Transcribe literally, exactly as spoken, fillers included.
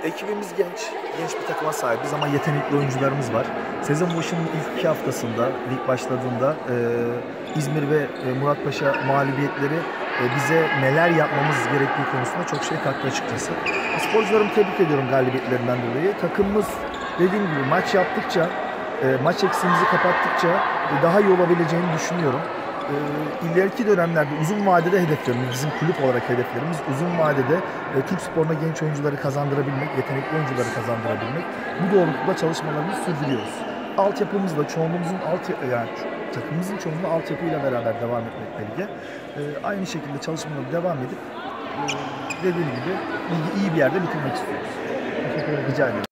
Ekibimiz genç, genç bir takıma sahibiz ama yetenekli oyuncularımız var. Sezon başının ilk iki haftasında, lig başladığında e, İzmir ve e, Muratpaşa mağlubiyetleri e, bize neler yapmamız gerektiği konusunda çok şey kattı açıkçası. Sporcularımı tebrik ediyorum galibiyetlerinden dolayı. Takımımız dediğim gibi maç yaptıkça, e, maç eksiğimizi kapattıkça e, daha iyi olabileceğini düşünüyorum. E, ileriki dönemlerde uzun vadede hedeflerimiz, bizim kulüp olarak hedeflerimiz uzun vadede e, Türk sporuna genç oyuncuları kazandırabilmek, yetenekli oyuncuları kazandırabilmek. Bu doğrultuda çalışmalarımızı sürdürüyoruz. Altyapımızla çoğunluğumuzun alt yani takımımızın çoğunluğu altyapıyla beraber devam etmekle ilgili. E, aynı şekilde çalışmalara devam edip e, dediğim gibi iyi bir yerde bitirmek istiyoruz. Teşekkür ederim. Rica ederim.